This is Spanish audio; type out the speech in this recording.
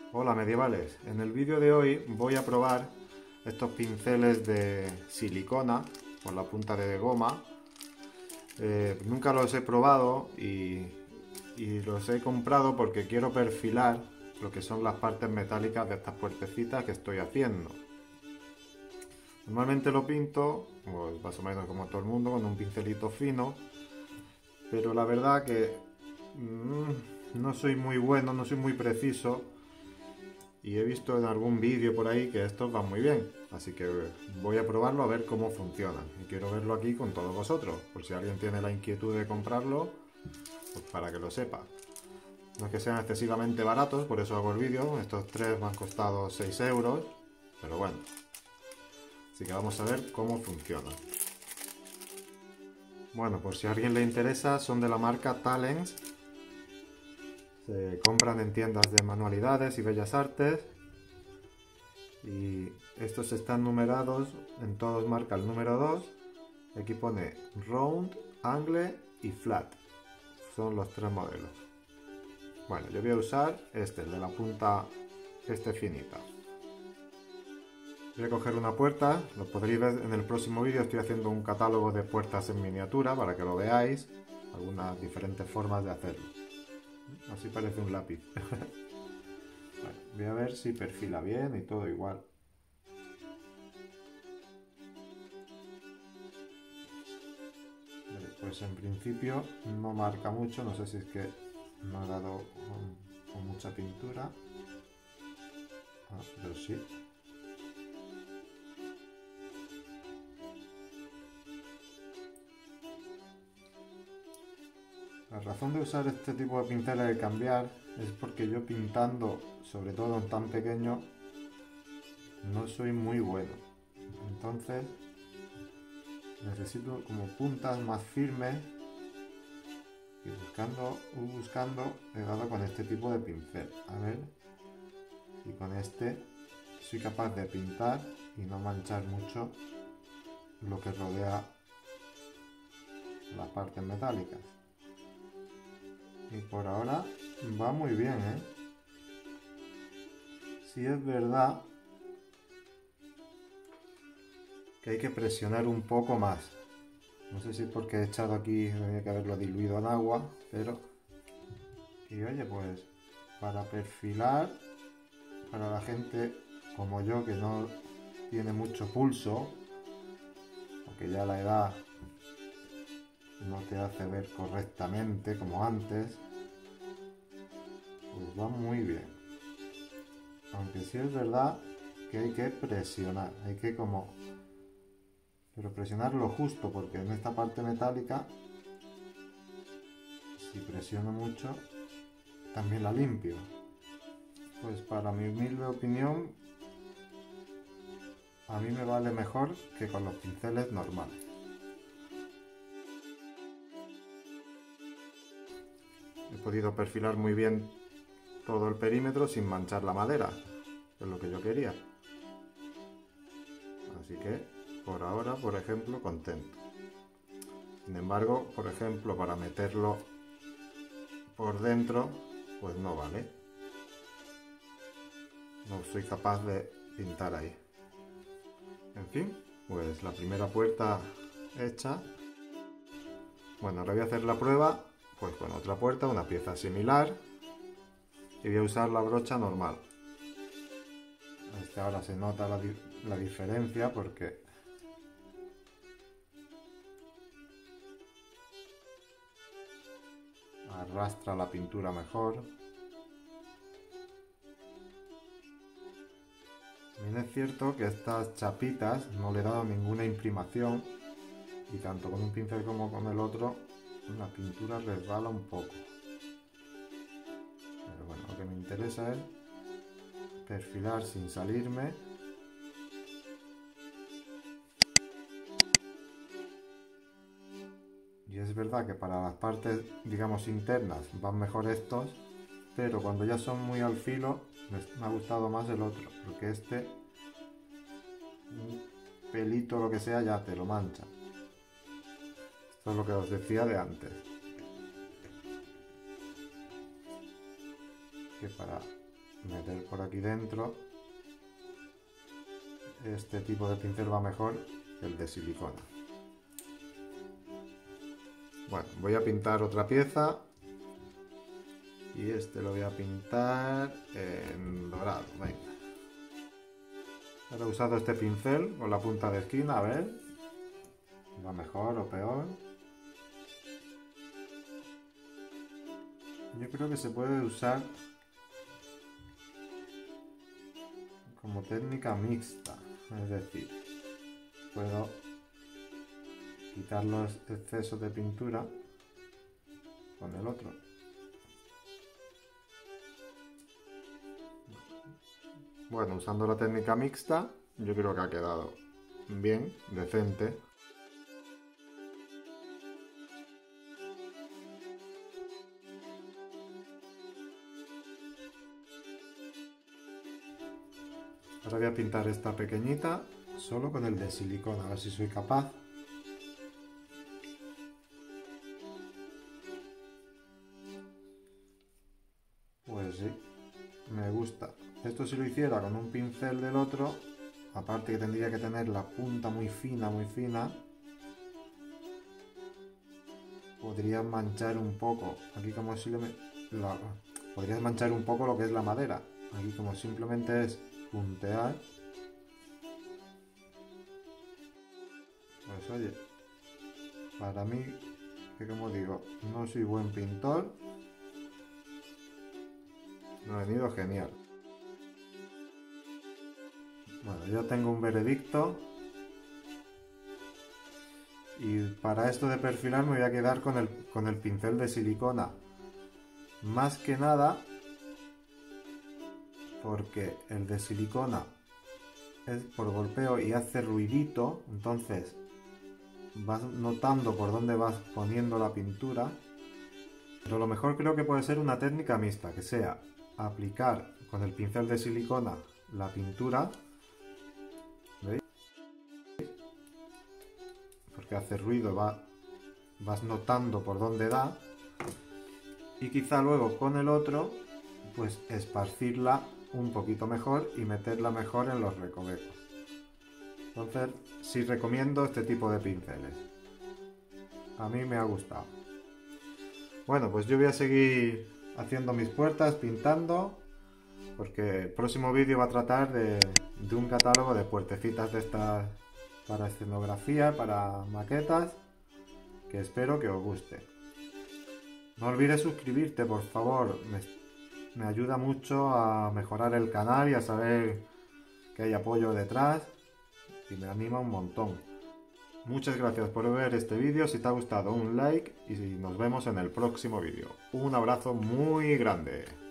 Hola medievales, en el vídeo de hoy voy a probar estos pinceles de silicona con la punta de goma. Nunca los he probado y los he comprado porque quiero perfilar lo que son las partes metálicas de estas puertecitas que estoy haciendo. Normalmente lo pinto, pues, más o menos como todo el mundo, con un pincelito fino, pero la verdad que no soy muy bueno, no soy muy preciso. Y he visto en algún vídeo por ahí que estos van muy bien, así que voy a probarlo a ver cómo funcionan. Y quiero verlo aquí con todos vosotros, por si alguien tiene la inquietud de comprarlo, pues para que lo sepa. No es que sean excesivamente baratos, por eso hago el vídeo. Estos tres me han costado 6 euros, pero bueno. Así que vamos a ver cómo funcionan. Bueno, por si a alguien le interesa, son de la marca Talens. Se compran en tiendas de manualidades y bellas artes. Y estos están numerados, en todos marca el número 2. Aquí pone Round, Angle y Flat. Son los tres modelos. Bueno, yo voy a usar este, el de la punta finita. Voy a coger una puerta, lo podréis ver en el próximo vídeo. Estoy haciendo un catálogo de puertas en miniatura para que lo veáis. Algunas diferentes formas de hacerlo. Así parece un lápiz. Vale, voy a ver si perfila bien y todo igual. Pues en principio no marca mucho, no sé si es que no he dado con mucha pintura. Pero sí. La razón de usar este tipo de pinceles de cambiar es porque yo pintando, sobre todo en tan pequeño, no soy muy bueno. Entonces necesito como puntas más firmes y buscando he dado con este tipo de pincel. A ver si con este soy capaz de pintar y no manchar mucho lo que rodea las partes metálicas. Y por ahora va muy bien, ¿eh? Sí es verdad que hay que presionar un poco más. No sé si es porque he echado aquí, tenía que haberlo diluido en agua, pero... Y oye, pues para perfilar, para la gente como yo que no tiene mucho pulso, o que ya la edad no te hace ver correctamente como antes, pues va muy bien. Aunque sí es verdad que hay que presionar, hay que como... Pero presionar lo justo, porque en esta parte metálica, si presiono mucho, también la limpio. Pues para mi humilde opinión, a mí me vale mejor que con los pinceles normales. He podido perfilar muy bien todo el perímetro sin manchar la madera, que es lo que yo quería. Así que, por ahora, por ejemplo, contento. Sin embargo, por ejemplo, para meterlo por dentro, pues no vale. No soy capaz de pintar ahí. En fin, pues la primera puerta hecha. Bueno, ahora voy a hacer la prueba pues con otra puerta, una pieza similar, y voy a usar la brocha normal. Ahora se nota la diferencia porque arrastra la pintura mejor. Bien es cierto que estas chapitas no le he dado ninguna imprimación y tanto con un pincel como con el otro la pintura resbala un poco. Pero bueno, lo que me interesa es perfilar sin salirme. Y es verdad que para las partes, digamos, internas van mejor estos, pero cuando ya son muy al filo me ha gustado más el otro, porque este, un pelito o lo que sea, ya te lo mancha. Esto es lo que os decía de antes. Que para meter por aquí dentro. Este tipo de pincel va mejor que el de silicona. Bueno, voy a pintar otra pieza. Y este lo voy a pintar en dorado. Venga. Ahora he usado este pincel con la punta de esquina, a ver. ¿Va mejor o peor? Yo creo que se puede usar como técnica mixta. Es decir, puedo quitar los excesos de pintura con el otro. Bueno, usando la técnica mixta, yo creo que ha quedado bien, decente. Ahora voy a pintar esta pequeñita solo con el de silicona, a ver si soy capaz. Pues sí, me gusta. Esto si lo hiciera con un pincel del otro, aparte que tendría que tener la punta muy fina, podría manchar un poco. Aquí como si podrías manchar un poco lo que es la madera. Aquí como simplemente es puntear. Pues oye, para mí, que como digo, no soy buen pintor, me ha venido genial. Bueno, yo tengo un veredicto y para esto de perfilar me voy a quedar con el pincel de silicona. Más que nada porque el de silicona es por golpeo y hace ruidito, entonces vas notando por dónde vas poniendo la pintura. Pero lo mejor creo que puede ser una técnica mixta, que sea aplicar con el pincel de silicona la pintura, ¿veis? Porque hace ruido, vas notando por dónde da, y quizá luego con el otro pues esparcirla un poquito mejor y meterla mejor en los recovecos. Entonces sí recomiendo este tipo de pinceles, a mí me ha gustado. Bueno, pues yo voy a seguir haciendo mis puertas, pintando, porque el próximo vídeo va a tratar de un catálogo de puertecitas de estas para escenografía, para maquetas, que espero que os guste. No olvides suscribirte, por favor, me ayuda mucho a mejorar el canal y a saber que hay apoyo detrás y me anima un montón. Muchas gracias por ver este vídeo, si te ha gustado un like y nos vemos en el próximo vídeo. Un abrazo muy grande.